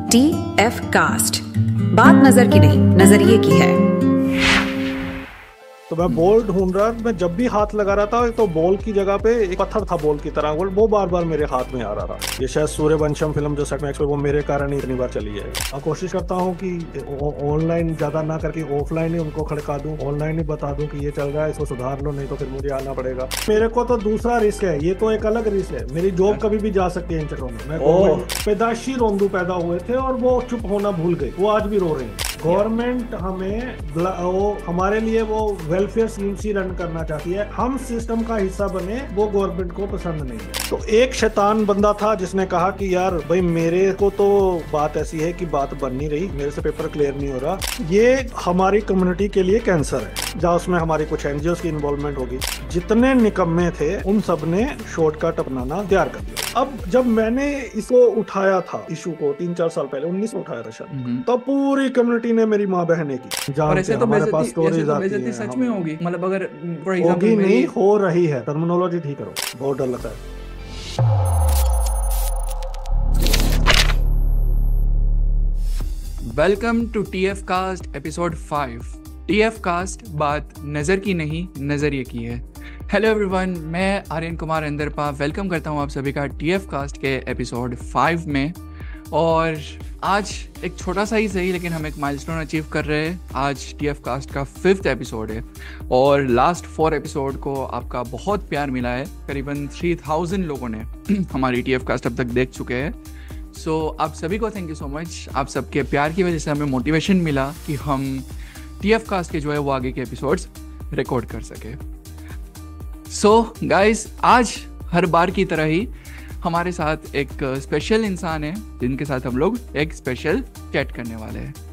TF cast, बात नजर की नहीं नजरिए की है। तो मैं बॉल ढूंढ रहा, मैं जब भी हाथ लगा रहा था तो बॉल की जगह पे एक पत्थर था बॉल की तरह, वो बार बार मेरे हाथ में आ रहा था। ये शायद सूर्यवंशम फिल्म जो सेट मैक्स पे वो मेरे कारण ही इतनी बार चली है। मैं कोशिश करता हूँ कि ऑनलाइन ज्यादा ना करके ऑफलाइन ही उनको खड़का दूं, ऑनलाइन ही बता दूं कि ये चल रहा है, इसको सुधार लो, नहीं तो फिर मुझे आना पड़ेगा। मेरे को तो दूसरा रिस्क है, ये तो एक अलग रिस्क है। मेरी जॉब कभी भी जा सकती है इन चक्रों में। मैं पैदाशी रोंदू पैदा हुए थे और वो चुप होना भूल गए, वो आज भी रो रहे हैं। गवर्नमेंट हमें वो हमारे लिए वो वेलफेयर स्कीम सी रन करना चाहती है, हम सिस्टम का हिस्सा बने, वो गवर्नमेंट को पसंद नहीं है। तो एक शैतान बंदा था जिसने कहा कि यार भाई मेरे को तो बात ऐसी है कि बात बन नहीं रही, मेरे से पेपर क्लियर नहीं हो रहा, ये हमारी कम्युनिटी के लिए कैंसर है, जहाँ उसमें हमारी कुछ एनजीओ की इन्वॉल्वमेंट होगी। जितने निकम्मे थे उन सब ने शॉर्टकट अपनाना तैयार कर दिया। अब जब मैंने इसको उठाया था इशू को 3-4 साल पहले, 19 में उठाया था शायद, तब पूरी कम्युनिटी ने मेरी माँ बहने की जान के हमारे पास स्टोरीज आती है। सच में होगी, मतलब अगर फॉर होगी एग्जांपल नहीं, हो रही है। टर्मिनोलॉजी ठीक करो, बहुत डर लगता है। Welcome to TF cast episode 5। TF cast बात नज़र की नहीं नज़रिए की है। हेलो एवरीवन, मैं आर्यन कुमार अंदरपा वेलकम करता हूँ आप सभी का TF कास्ट के एपिसोड 5 में। और आज एक छोटा सा ही सही, लेकिन हम एक माइलस्टोन अचीव कर रहे हैं। आज TF कास्ट का 5th एपिसोड है और लास्ट 4 एपिसोड को आपका बहुत प्यार मिला है। करीबन 3000 लोगों ने हमारी TF कास्ट अब तक देख चुके हैं। सो आप सभी को थैंक यू सो मच। आप सबके प्यार की वजह से हमें मोटिवेशन मिला कि हम TF कास्ट के जो है वो आगे के एपिसोड्स रिकॉर्ड कर सके। सो गाइस, आज हर बार की तरह ही हमारे साथ एक स्पेशल इंसान है जिनके साथ हम लोग एक स्पेशल चैट करने वाले हैं।